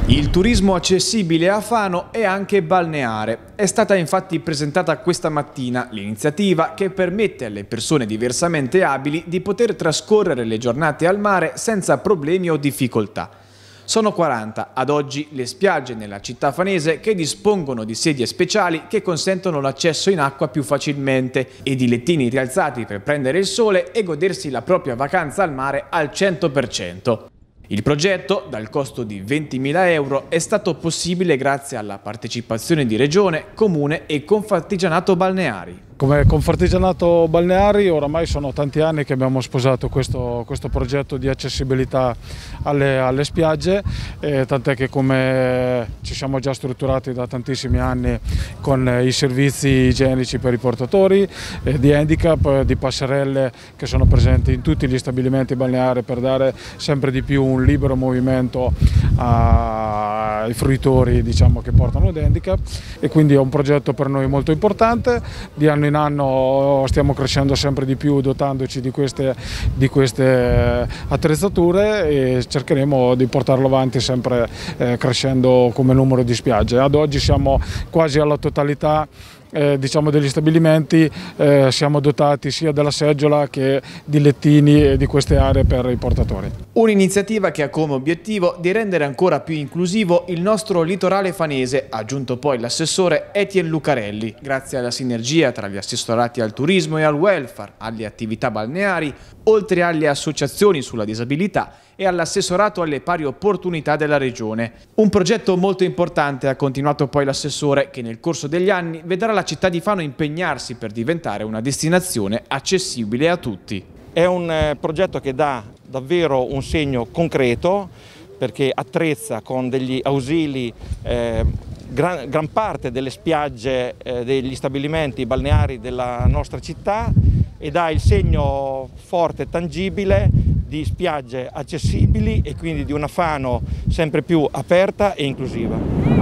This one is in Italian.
Il turismo accessibile a Fano è anche balneare. È stata infatti presentata questa mattina l'iniziativa che permette alle persone diversamente abili di poter trascorrere le giornate al mare senza problemi o difficoltà. Sono 40 ad oggi le spiagge nella città fanese che dispongono di sedie speciali che consentono l'accesso in acqua più facilmente e di lettini rialzati per prendere il sole e godersi la propria vacanza al mare al 100%. Il progetto, dal costo di 20.000 euro, è stato possibile grazie alla partecipazione di Regione, Comune e Confartigianato Balneari. Come Confartigianato Balneari oramai sono tanti anni che abbiamo sposato questo progetto di accessibilità alle spiagge, tant'è che come ci siamo già strutturati da tantissimi anni con i servizi igienici per i portatori, di handicap, di passerelle che sono presenti in tutti gli stabilimenti balneari per dare sempre di più un libero movimento ai fruitori, diciamo, che portano l'handicap, e quindi è un progetto per noi molto importante. Di anno in anno stiamo crescendo sempre di più dotandoci di queste attrezzature e cercheremo di portarlo avanti sempre crescendo come numero di spiagge. Ad oggi siamo quasi alla totalità diciamo degli stabilimenti, siamo dotati sia della seggiola che di lettini e di queste aree per i portatori. Un'iniziativa che ha come obiettivo di rendere ancora più inclusivo il nostro litorale fanese, ha aggiunto poi l'assessore Etienne Lucarelli, grazie alla sinergia tra gli assessorati al turismo e al welfare, alle attività balneari, oltre alle associazioni sulla disabilità e all'assessorato alle pari opportunità della Regione. Un progetto molto importante, ha continuato poi l'assessore, che nel corso degli anni vedrà la città di Fano impegnarsi per diventare una destinazione accessibile a tutti. È un progetto che dà davvero un segno concreto, perché attrezza con degli ausili gran parte delle spiagge degli stabilimenti balneari della nostra città e dà il segno forte e tangibile di spiagge accessibili e quindi di una Fano sempre più aperta e inclusiva.